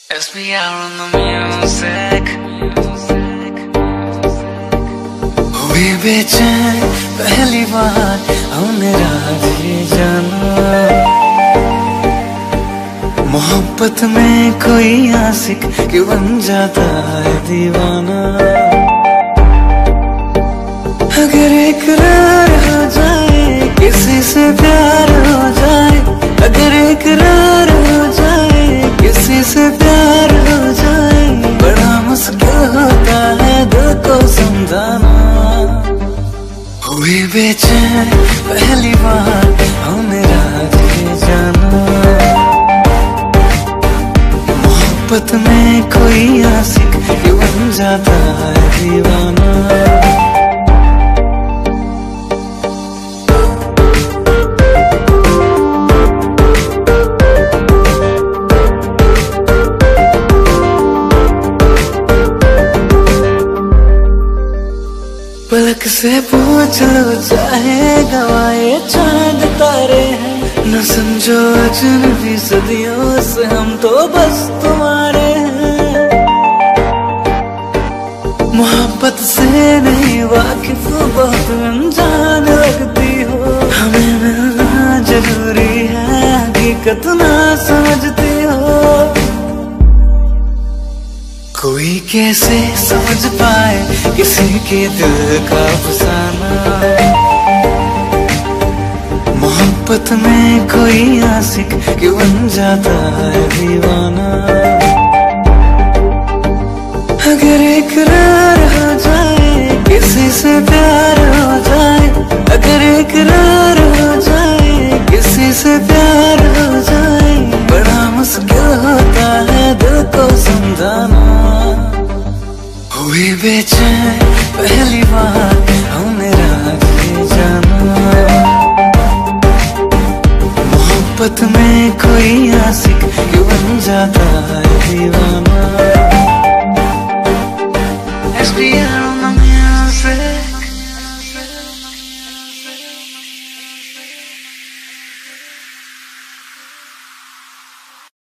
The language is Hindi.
SBR on the music. हुई बेचैन पहली बार हमने राज ये जाना, मोहब्बत में कोई आशिक क्यों बन जाता है दीवाना। अगर इकरार हो जाए किसी से प्यार हो जाए, अगर इकरार हो जाए किसी से प्यार हो जाए, बड़ा मुश्किल होता है दिल को समझाना। हुई बेचैन पहली बार हमने राज ये जाना, मोहब्बत में कोई आशिक क्यों बन जाता है दीवाना। पलक से पूछ लो चाहे गवाए चांद तारे हैं, न समझो अजनबी सदियों से हम तो बस तुम्हारे हैं। मोहब्बत से नहीं वाकिफ बहुत अनजान लगती हो, हमें मिलना जरूरी है हकीकत ना समझती हो। कोई कैसे समझ पाए किसी के दिल का अफसाना, मोहब्बत में कोई आशिक क्यों बन जाता है दीवाना। अगर इकरार हो जाए किसी से प्यार हो जाए, अगर इकरार हो जाए किसी से प्यार हो जाए, बड़ा मुश्किल होता है दिल को समझाना। हुई बेचैन पहली बार हमने राज ये जाना, मोहब्बत में कोई आशिक क्यों बन जाता है दीवाना।